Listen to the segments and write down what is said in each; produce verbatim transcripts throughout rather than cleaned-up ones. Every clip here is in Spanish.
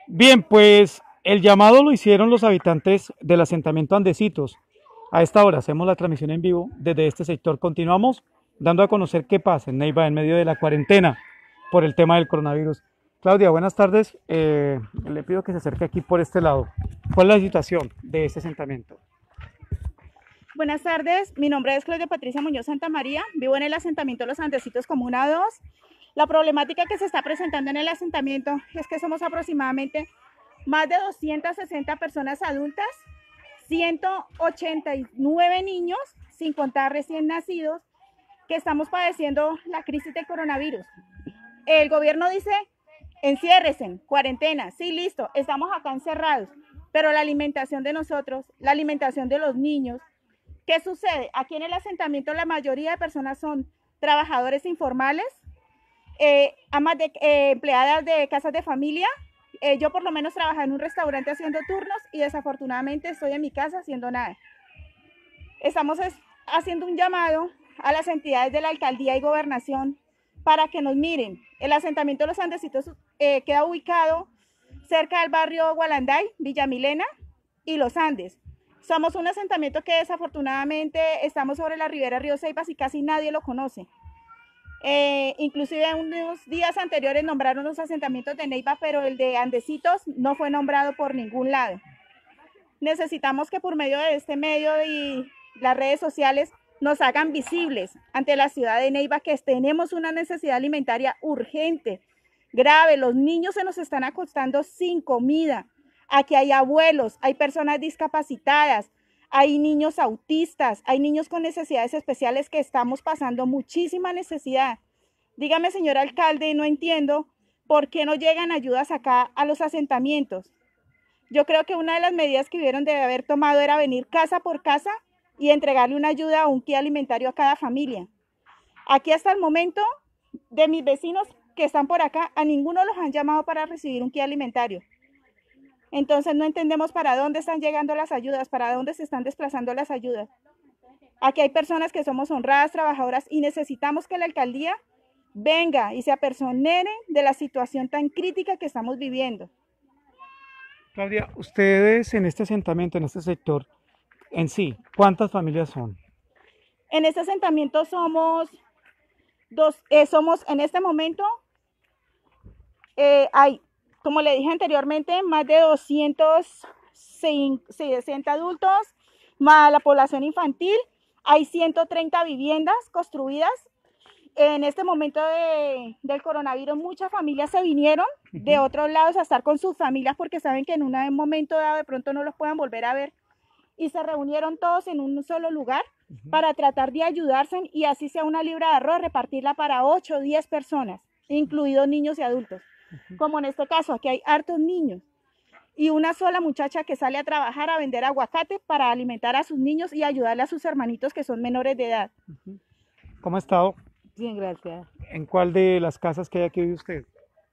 Bien, pues el llamado lo hicieron los habitantes del asentamiento Andesitos. A esta hora hacemos la transmisión en vivo desde este sector. Continuamos dando a conocer qué pasa en Neiva en medio de la cuarentena por el tema del coronavirus. Claudia, buenas tardes. Eh, le pido que se acerque aquí por este lado. ¿Cuál es la situación de este asentamiento? Buenas tardes, mi nombre es Claudia Patricia Muñoz Santa María, vivo en el asentamiento Los Andesitos Comuna dos. La problemática que se está presentando en el asentamiento es que somos aproximadamente más de doscientas sesenta personas adultas, ciento ochenta y nueve niños, sin contar recién nacidos, que estamos padeciendo la crisis del coronavirus. El gobierno dice, enciérrense, cuarentena, sí, listo, estamos acá encerrados, pero la alimentación de nosotros, la alimentación de los niños, ¿qué sucede? Aquí en el asentamiento la mayoría de personas son trabajadores informales, eh, amas de, eh, empleadas de casas de familia. Eh, yo por lo menos trabajaba en un restaurante haciendo turnos y desafortunadamente estoy en mi casa haciendo nada. Estamos haciendo un llamado a las entidades de la alcaldía y gobernación para que nos miren. El asentamiento de Los Andesitos eh, queda ubicado cerca del barrio Gualanday, Villa Milena y Los Andes. Somos un asentamiento que desafortunadamente estamos sobre la ribera Río Ceibas y casi nadie lo conoce. Eh, inclusive unos días anteriores nombraron los asentamientos de Neiva, pero el de Andesitos no fue nombrado por ningún lado. Necesitamos que por medio de este medio y las redes sociales nos hagan visibles ante la ciudad de Neiva que tenemos una necesidad alimentaria urgente, grave. Los niños se nos están acostando sin comida. Aquí hay abuelos, hay personas discapacitadas, hay niños autistas, hay niños con necesidades especiales que estamos pasando muchísima necesidad. Dígame, señor alcalde, no entiendo por qué no llegan ayudas acá a los asentamientos. Yo creo que una de las medidas que hubieron de haber tomado era venir casa por casa y entregarle una ayuda o un kit alimentario a cada familia. Aquí hasta el momento, de mis vecinos que están por acá, a ninguno los han llamado para recibir un kit alimentario. Entonces no entendemos para dónde están llegando las ayudas, para dónde se están desplazando las ayudas. Aquí hay personas que somos honradas, trabajadoras y necesitamos que la alcaldía venga y se apersonere de la situación tan crítica que estamos viviendo. Claudia, ustedes en este asentamiento, en este sector, en sí, ¿cuántas familias son? En este asentamiento somos, dos, eh, somos en este momento, eh, hay, como le dije anteriormente, más de doscientos sesenta adultos, más la población infantil. Hay ciento treinta viviendas construidas. En este momento de, del coronavirus, muchas familias se vinieron uh-huh. de otros lados a estar con sus familias porque saben que en un momento dado de pronto no los puedan volver a ver. Y se reunieron todos en un solo lugar uh-huh. para tratar de ayudarse y así sea una libra de arroz, repartirla para ocho o diez personas, incluidos niños y adultos. Uh-huh. Como en este caso, aquí hay hartos niños y una sola muchacha que sale a trabajar a vender aguacate para alimentar a sus niños y ayudarle a sus hermanitos que son menores de edad. Uh-huh. ¿Cómo ha estado? Bien, gracias. ¿En cuál de las casas que hay aquí vive usted?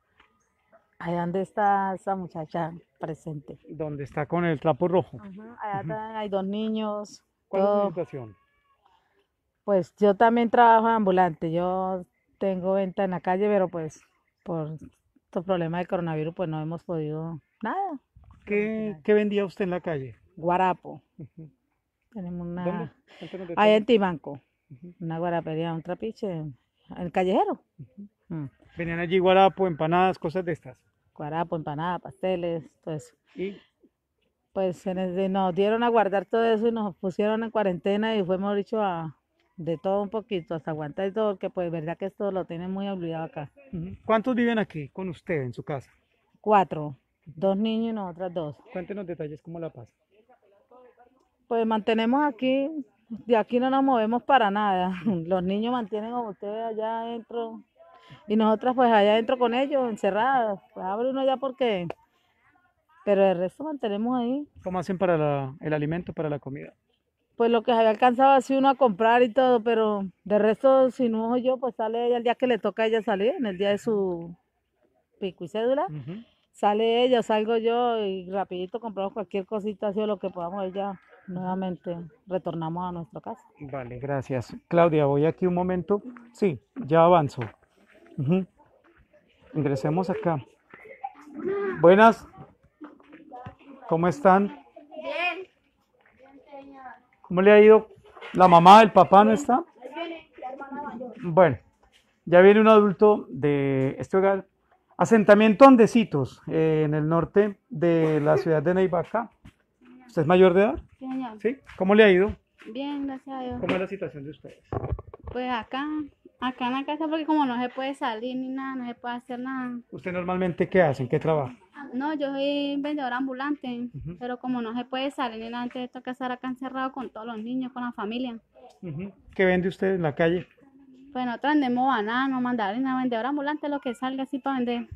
Ahí donde está esa muchacha presente. ¿Dónde está con el trapo rojo? Uh-huh. Allá uh-huh. hay dos niños. ¿Cuál todo. es la situación? Pues yo también trabajo ambulante. Yo tengo venta en la calle, pero pues por estos problemas del coronavirus pues no hemos podido nada. ¿Qué, ¿qué vendía usted en la calle? Guarapo. Uh-huh. Tenemos una... ¿Dónde? Allá en Tibanco. Uh-huh. Una guarapería, un trapiche, en el callejero. Uh-huh. Mm. Venían allí guarapo, empanadas, cosas de estas. Guarapo, empanadas, pasteles, todo eso. ¿Y? Pues nos dieron a guardar todo eso y nos pusieron en cuarentena y fuimos dicho a de todo un poquito, hasta aguantar y todo, porque pues verdad que esto lo tienen muy olvidado acá. Uh-huh. ¿Cuántos viven aquí con usted en su casa? Cuatro, dos niños y nosotras dos. Cuéntenos detalles, ¿cómo la pasa? Pues mantenemos aquí, de aquí no nos movemos para nada. Los niños mantienen como ustedes allá adentro y nosotras pues allá adentro con ellos, encerradas. Pues abre uno ya porque, pero el resto mantenemos ahí. ¿Cómo hacen para la, el alimento, para la comida? Pues lo que se había alcanzado así uno a comprar y todo, pero de resto si no yo, pues sale ella el día que le toca a ella salir, en el día de su pico y cédula. Uh-huh. Sale ella, salgo yo y rapidito compramos cualquier cosita así o lo que podamos ella. Nuevamente retornamos a nuestra casa. Vale, gracias. Claudia, voy aquí un momento. Sí, ya avanzo. Uh-huh. Ingresemos acá. Buenas. ¿Cómo están? Bien. ¿Cómo le ha ido? ¿La mamá, el papá no está? Bueno, ya viene un adulto de este hogar. Asentamiento Andesitos, eh, en el norte de la ciudad de Neivaca. ¿Usted es mayor de edad? Sí, señor. ¿Sí? ¿Cómo le ha ido? Bien, gracias a Dios. ¿Cómo es la situación de ustedes? Pues acá, acá en la casa, porque como no se puede salir ni nada, no se puede hacer nada. ¿Usted normalmente qué hace? ¿En qué trabaja? No, yo soy vendedora ambulante, Ujú. pero como no se puede salir ni nada, entonces toca estar acá encerrado con todos los niños, con la familia. Ujú. ¿Qué vende usted en la calle? Pues nosotros vendemos banano, mandarina, vendedora ambulante, lo que salga así para vender.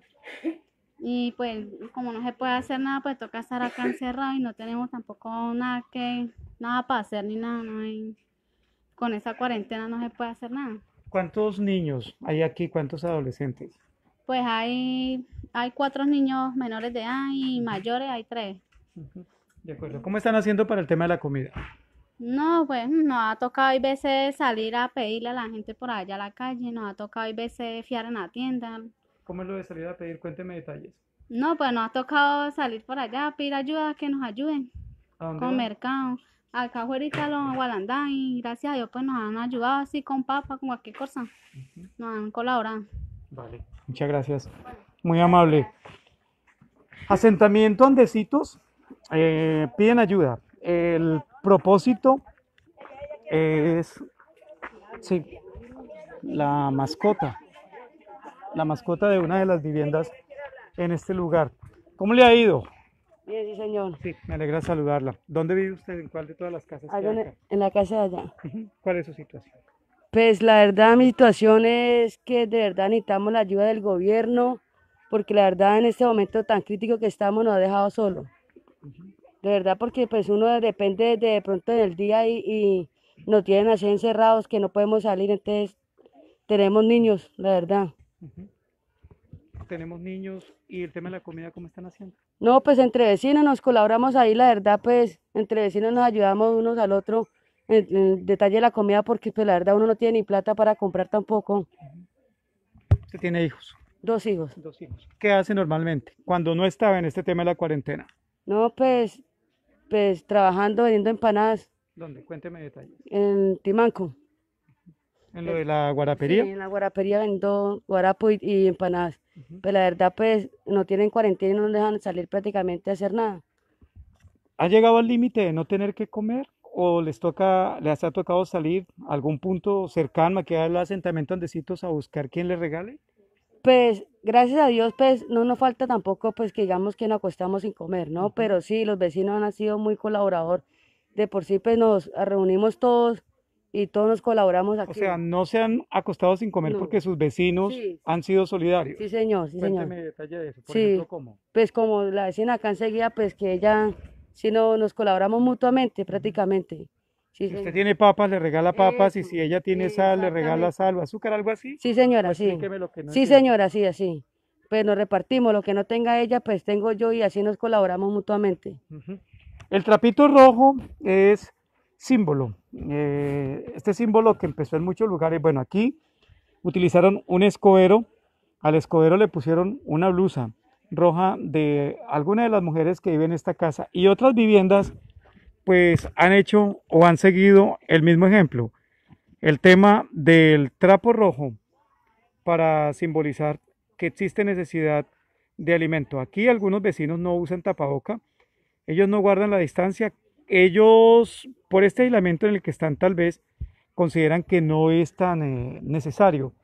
Y pues como no se puede hacer nada, pues toca estar acá encerrado y no tenemos tampoco nada que, nada para hacer ni nada, no hay, con esa cuarentena no se puede hacer nada. ¿Cuántos niños hay aquí? ¿Cuántos adolescentes? Pues hay, hay cuatro niños menores de edad y mayores hay tres. Ujú. De acuerdo. ¿Cómo están haciendo para el tema de la comida? No, pues nos ha tocado hay veces salir a pedirle a la gente por allá a la calle, nos ha tocado hay veces fiar en la tienda. ¿Cómo es lo de salir a pedir? Cuénteme detalles. No, pues nos ha tocado salir por allá a pedir ayuda, que nos ayuden ¿A dónde con van? mercado. Acá afuera los Gualandá y gracias a Dios pues nos han ayudado así con papa, con cualquier cosa. Nos han colaborado. Vale, muchas gracias. Muy amable. Asentamiento Andesitos, eh, piden ayuda. El propósito es, sí, la mascota, la mascota de una de las viviendas en este lugar. ¿Cómo le ha ido? Bien, sí, señor. Sí, me alegra saludarla. ¿Dónde vive usted? ¿En cuál de todas las casas que Allá hay en, acá? en la casa de allá. Ujú. ¿Cuál es su situación? Pues la verdad, mi situación es que de verdad necesitamos la ayuda del gobierno, porque la verdad en este momento tan crítico que estamos nos ha dejado solo. De verdad, porque pues uno depende de, de pronto del día y, y nos tienen así encerrados que no podemos salir, entonces tenemos niños, la verdad. Ujú. Tenemos niños y el tema de la comida, ¿cómo están haciendo? No, pues entre vecinos nos colaboramos ahí, la verdad, pues entre vecinos nos ayudamos unos al otro en, en el detalle de la comida, porque pues la verdad uno no tiene ni plata para comprar tampoco. ¿Usted tiene hijos? Dos hijos. Dos hijos. ¿Qué hace normalmente cuando no estaba en este tema de la cuarentena? No, pues, pues trabajando vendiendo empanadas ¿Dónde? Cuénteme detalles. en Timanco. ¿En lo de la Sí, guarapería? en la guarapería vendo guarapo y, y empanadas. Ujú. Pues la verdad, pues no tienen cuarentena y no nos dejan salir prácticamente a hacer nada. ¿Ha llegado al límite de no tener que comer o les toca, les ha tocado salir a algún punto cercano aquí al asentamiento Andesitos a buscar quien les regale? Pues gracias a Dios, pues no nos falta tampoco, pues que digamos que nos acostamos sin comer, ¿no? Ujú. Pero sí, los vecinos han sido muy colaborador. De por sí, pues nos reunimos todos y todos nos colaboramos O aquí. sea, no se han acostado sin comer No. porque sus vecinos Sí. han sido solidarios. Sí, señor, sí, señor. Cuénteme detalle de eso. Por Sí. ejemplo, ¿cómo? Pues como la vecina acá enseguida, pues que ella, si no, nos colaboramos mutuamente prácticamente. Sí, Si usted señor. tiene papas, le regala papas y Eso, si ella tiene sal, le regala exactamente. sal o azúcar, algo así. Sí, señora, O sí. explíqueme lo que no Sí, entiendo. señora, sí, así. Pues nos repartimos, lo que no tenga ella, pues tengo yo y así nos colaboramos mutuamente. Ujú. El trapito rojo es símbolo. Eh, este símbolo que empezó en muchos lugares. Bueno, aquí utilizaron un escobero. Al escobero le pusieron una blusa roja de alguna de las mujeres que viven en esta casa y otras viviendas pues han hecho o han seguido el mismo ejemplo. El tema del trapo rojo para simbolizar que existe necesidad de alimento. Aquí algunos vecinos no usan tapaboca, ellos no guardan la distancia, ellos por este aislamiento en el que están tal vez consideran que no es tan eh, necesario,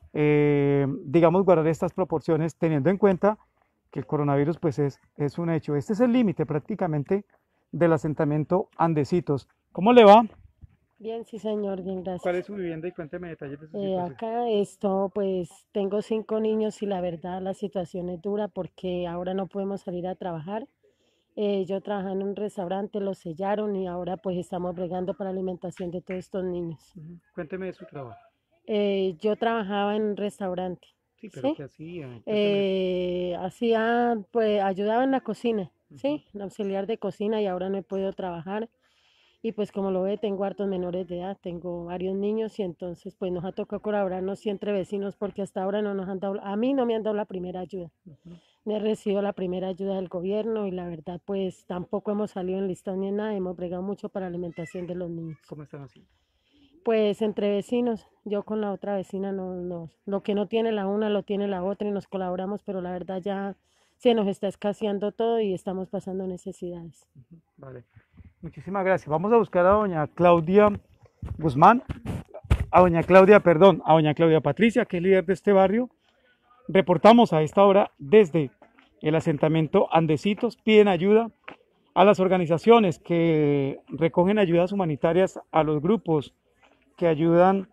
eh, digamos, guardar estas proporciones teniendo en cuenta que el coronavirus pues es, es un hecho. Este es el límite prácticamente del asentamiento Andesitos. ¿Cómo le va? Bien, sí, señor, bien, ¿Cuál gracias. es su vivienda y cuénteme detalles de su Eh, situación? acá esto, pues tengo cinco niños y la verdad la situación es dura porque ahora no podemos salir a trabajar. Eh, yo trabajaba en un restaurante, lo sellaron y ahora pues estamos bregando para la alimentación de todos estos niños. Ujú. Cuénteme de su trabajo. Eh, yo trabajaba en un restaurante, Sí, pero ¿sí? ¿qué hacía? Cuénteme. Eh, hacía, pues ayudaba en la cocina, Ujú. ¿sí? En auxiliar de cocina y ahora no he podido trabajar. Y pues como lo ve, tengo hartos menores de edad, tengo varios niños y entonces pues nos ha tocado colaborarnos sí entre vecinos porque hasta ahora no nos han dado, a mí no me han dado la primera ayuda. Ujú. he recibido la primera ayuda del gobierno y la verdad pues tampoco hemos salido en listón ni en nada, hemos bregado mucho para la alimentación de los niños. ¿Cómo están así? Pues entre vecinos, yo con la otra vecina no, no, lo que no tiene la una lo tiene la otra y nos colaboramos, pero la verdad ya se nos está escaseando todo y estamos pasando necesidades. Vale, muchísimas gracias. Vamos a buscar a doña Claudia Guzmán, a doña Claudia, perdón, a doña Claudia Patricia, que es líder de este barrio. Reportamos a esta hora desde el asentamiento Andesitos, piden ayuda a las organizaciones que recogen ayudas humanitarias, a los grupos que ayudan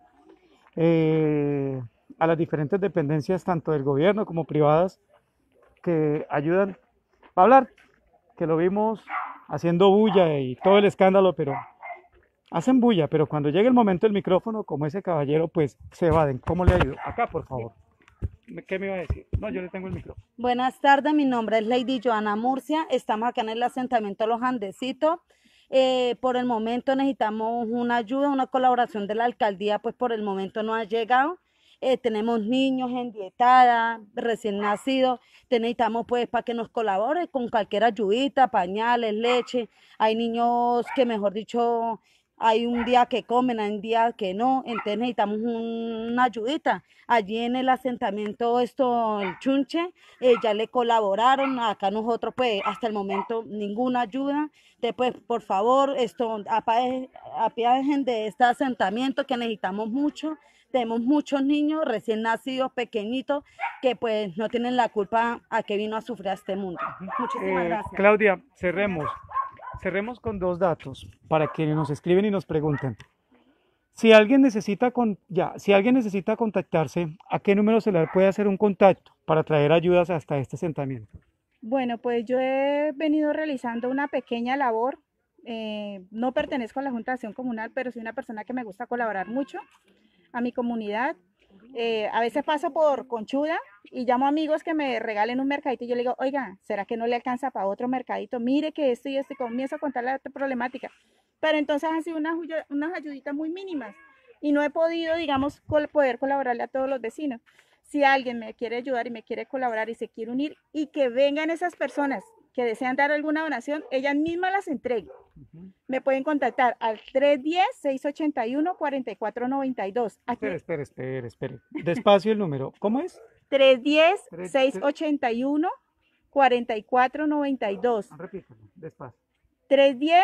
eh, a las diferentes dependencias, tanto del gobierno como privadas, que ayudan a hablar, que lo vimos haciendo bulla y todo el escándalo, pero hacen bulla, pero cuando llega el momento del micrófono, como ese caballero, pues se evaden. ¿Cómo le ha ido? Acá, por favor. ¿Qué me iba a decir? No, yo le tengo el micrófono. Buenas tardes, mi nombre es Lady Joana Murcia, estamos acá en el asentamiento Los Andesitos. Eh, por el momento necesitamos una ayuda, una colaboración de la alcaldía, pues por el momento no ha llegado. Eh, tenemos niños en dietada, recién nacidos, necesitamos pues para que nos colabore con cualquier ayudita, pañales, leche. Hay niños que mejor dicho, hay un día que comen, hay un día que no, entonces necesitamos un- una ayudita. Allí en el asentamiento esto, el Chunche, eh, ya le colaboraron, acá nosotros pues hasta el momento ninguna ayuda. Después, por favor, esto, apa- apiaden de este asentamiento que necesitamos mucho. Tenemos muchos niños recién nacidos, pequeñitos, que pues no tienen la culpa a que vino a sufrir a este mundo. Muchísimas Eh, gracias. Claudia, cerremos. Cerremos con dos datos para quienes nos escriben y nos pregunten. Si alguien necesita con, ya, si alguien necesita contactarse, ¿a qué número se le puede hacer un contacto para traer ayudas hasta este asentamiento? Bueno, pues yo he venido realizando una pequeña labor. Eh, no pertenezco a la Junta de Acción Comunal, pero soy una persona que me gusta colaborar mucho a mi comunidad. Eh, a veces paso por Conchuda y llamo a amigos que me regalen un mercadito y yo le digo, oiga, ¿será que no le alcanza para otro mercadito? Mire que esto y esto, y comienzo a contar la problemática. Pero entonces han sido unas, unas, unas ayuditas muy mínimas y no he podido, digamos, col poder colaborarle a todos los vecinos. Si alguien me quiere ayudar y me quiere colaborar y se quiere unir y que vengan esas personas que desean dar alguna donación, ellas mismas las entreguen. Uh-huh. Me pueden contactar al tres uno cero, seis ocho uno, cuatro cuatro nueve dos. Aquí, Espere, espere, espere, espere. Despacio el número. ¿Cómo es? tres uno cero, seis ocho uno, cuatro cuatro nueve dos. Repítalo, despacio. tres uno cero,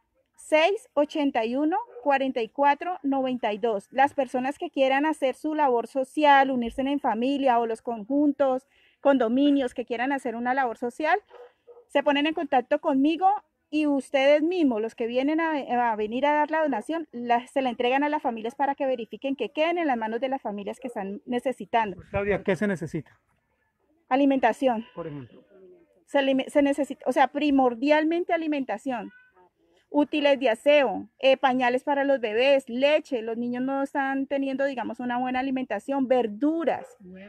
seis ocho uno, cuatro cuatro nueve dos. Las personas que quieran hacer su labor social, unirse en familia o los conjuntos, condominios que quieran hacer una labor social, se ponen en contacto conmigo y ustedes mismos, los que vienen a, a venir a dar la donación, la, se la entregan a las familias para que verifiquen que queden en las manos de las familias que están necesitando. Claudia, ¿qué se necesita? Alimentación. Por ejemplo. Se, se necesita, o sea, primordialmente alimentación. Útiles de aseo, eh, pañales para los bebés, leche, los niños no están teniendo, digamos, una buena alimentación, verduras,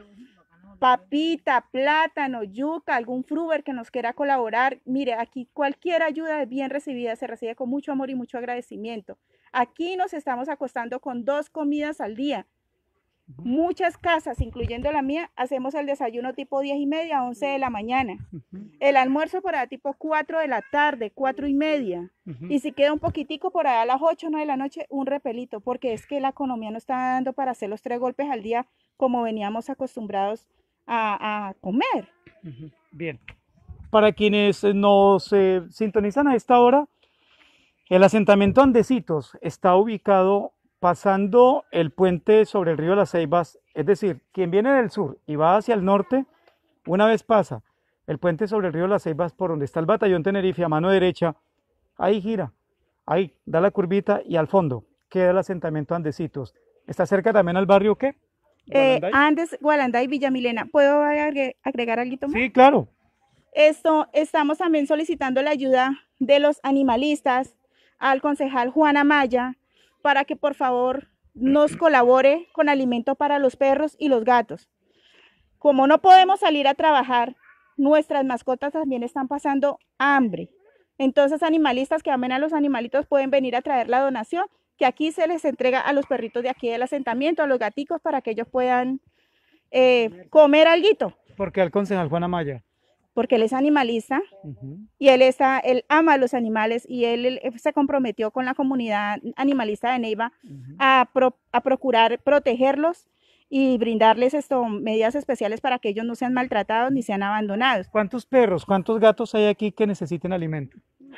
papita, plátano, yuca, algún fruver que nos quiera colaborar. Mire, aquí cualquier ayuda es bien recibida, se recibe con mucho amor y mucho agradecimiento. Aquí nos estamos acostando con dos comidas al día. Uh-huh. Muchas casas, incluyendo la mía, hacemos el desayuno tipo diez y media, once de la mañana. Uh-huh. El almuerzo por allá tipo cuatro de la tarde, cuatro y media. Uh-huh. Y si queda un poquitico por allá a las ocho, nueve de la noche, un repelito, porque es que la economía no está dando para hacer los tres golpes al día como veníamos acostumbrados A, a comer. Uh-huh. Bien. Para quienes nos eh, sintonizan a esta hora, el asentamiento Andesitos está ubicado pasando el puente sobre el río Las Ceibas, es decir, quien viene del sur y va hacia el norte, una vez pasa el puente sobre el río Las Ceibas por donde está el batallón Tenerife a mano derecha, ahí gira, ahí da la curvita y al fondo queda el asentamiento Andesitos. ¿Está cerca también al barrio qué? Eh, Andes, Gualanday, Villa Milena. ¿Puedo agregar, agregar algo más? Sí, claro. Esto, estamos también solicitando la ayuda de los animalistas al concejal Juan Amaya para que por favor nos colabore con alimento para los perros y los gatos. Como no podemos salir a trabajar, nuestras mascotas también están pasando hambre. Entonces, animalistas que amen a los animalitos pueden venir a traer la donación, que aquí se les entrega a los perritos de aquí del asentamiento, a los gaticos, para que ellos puedan eh, comer alguito. ¿Por qué al concejal Juan Amaya? porque él es animalista Ujú. y él, está, él ama a los animales y él, él se comprometió con la comunidad animalista de Neiva Ujú. a, pro, a procurar protegerlos y brindarles esto, medidas especiales para que ellos no sean maltratados ni sean abandonados. ¿Cuántos perros, cuántos gatos hay aquí que necesiten alimento?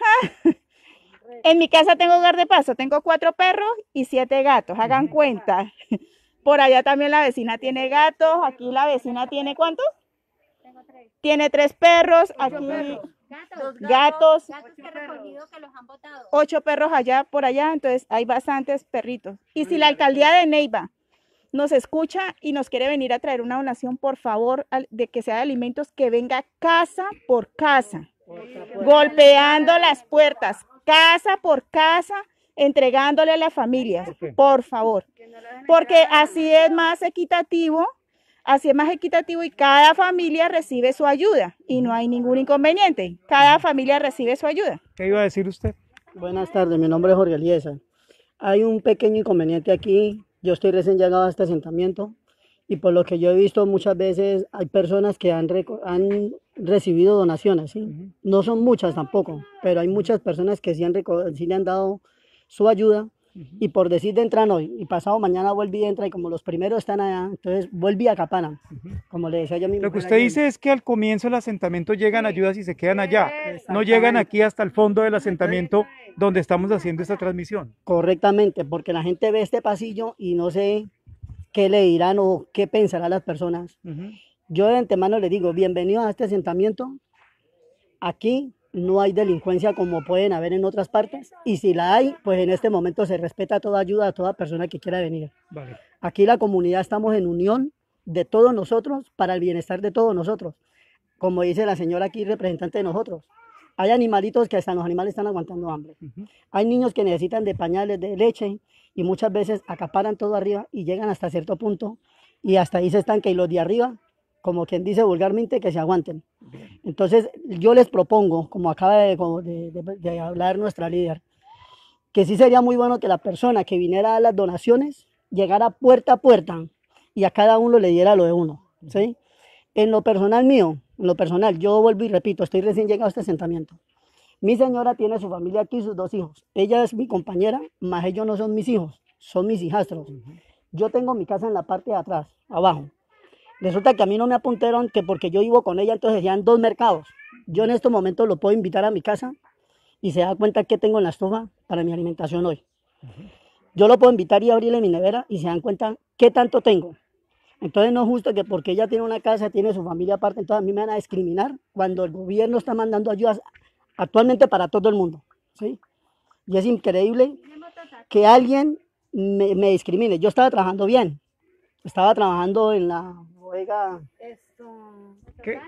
En mi casa tengo hogar de paso, tengo cuatro perros y siete gatos, hagan cuenta. Por allá también la vecina tiene gatos, aquí la vecina tiene ¿cuántos? Tengo tres. Tiene tres perros, aquí Gatos. gatos, Gatos que he recogido que los han botado. ocho perros allá por allá, entonces hay bastantes perritos. Y si la alcaldía de Neiva nos escucha y nos quiere venir a traer una donación, por favor, al- de que sea de alimentos, que venga casa por casa, golpeando las puertas, casa por casa, entregándole a las familias, Ok. por favor, porque así es más equitativo, así es más equitativo y cada familia recibe su ayuda y no hay ningún inconveniente, cada familia recibe su ayuda. ¿Qué iba a decir usted? Buenas tardes, mi nombre es Jorge Eliezer. Hay un pequeño inconveniente aquí. Yo estoy recién llegado a este asentamiento y por lo que yo he visto muchas veces hay personas que han, reco- han recibido donaciones, ¿sí? Ujú. No son muchas tampoco, pero hay muchas personas que sí, han reco- sí le han dado su ayuda y por decir de entran hoy y pasado mañana vuelve y entra y como los primeros están allá, entonces vuelve y acaparan, como le decía yo a mi Lo que mujer usted ayer. dice es que al comienzo del asentamiento llegan ayudas y se quedan allá, no llegan aquí hasta el fondo del asentamiento donde estamos haciendo esta transmisión. Correctamente, porque la gente ve este pasillo y no sé qué le dirán o qué pensarán las personas. Ujú. Yo de antemano le digo, bienvenidos a este asentamiento. Aquí no hay delincuencia como pueden haber en otras partes y si la hay, pues en este momento se respeta toda ayuda a toda persona que quiera venir. Vale. Aquí la comunidad estamos en unión de todos nosotros para el bienestar de todos nosotros. Como dice la señora aquí, representante de nosotros. Hay animalitos que hasta los animales están aguantando hambre. Ujú. Hay niños que necesitan de pañales, de leche y muchas veces acaparan todo arriba y llegan hasta cierto punto y hasta ahí se estanca y los de arriba, como quien dice vulgarmente, que se aguanten. Entonces yo les propongo, como acaba de, como de, de- de hablar nuestra líder, que sí sería muy bueno que la persona que viniera a las donaciones llegara puerta a puerta y a cada uno le diera lo de uno, ¿sí? En lo personal mío, en lo personal, yo vuelvo y repito, estoy recién llegado a este asentamiento. Mi señora tiene su familia aquí, sus dos hijos. Ella es mi compañera, más ellos no son mis hijos, son mis hijastros. Yo tengo mi casa en la parte de atrás, abajo. Resulta que a mí no me apuntaron que porque yo vivo con ella, entonces ya en dos mercados. Yo en estos momentos lo puedo invitar a mi casa y se da cuenta que tengo en la estufa para mi alimentación hoy. Yo lo puedo invitar y abrirle mi nevera y se dan cuenta qué tanto tengo. Entonces no es justo que porque ella tiene una casa, tiene su familia aparte, entonces a mí me van a discriminar cuando el gobierno está mandando ayudas actualmente para todo el mundo, ¿sí? Y es increíble que alguien me, me discrimine. Yo estaba trabajando bien, estaba trabajando en la bodega, ¿Qué?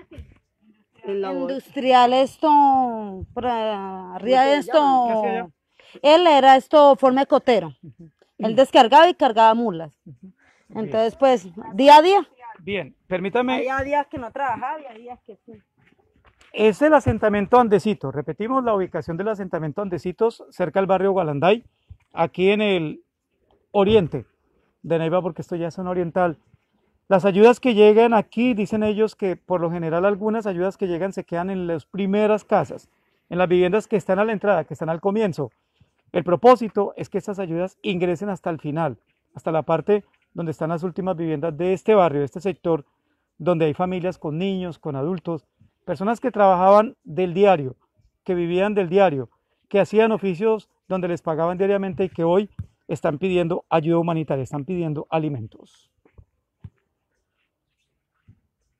en la bodega. Industrial esto, por arriba de esto, Casi allá. él era esto forma de cotero. Él descargaba y cargaba mulas. Entonces, pues, día a día. Bien, permítame. Había días que no trabajaba y había días que sí. Es el asentamiento Andesito. Repetimos la ubicación del asentamiento Andesitos cerca del barrio Gualanday, aquí en el oriente de Neiva, porque esto ya es zona oriental. Las ayudas que llegan aquí, dicen ellos que por lo general algunas ayudas que llegan se quedan en las primeras casas, en las viviendas que están a la entrada, que están al comienzo. El propósito es que estas ayudas ingresen hasta el final, hasta la parte donde están las últimas viviendas de este barrio, de este sector, donde hay familias con niños, con adultos, personas que trabajaban del diario, que vivían del diario, que hacían oficios donde les pagaban diariamente y que hoy están pidiendo ayuda humanitaria, están pidiendo alimentos.